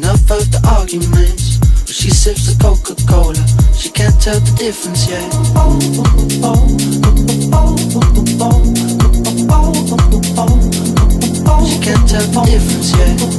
enough of the arguments. When she sips the Coca-Cola, she can't tell the difference yet. She can't tell the difference yet.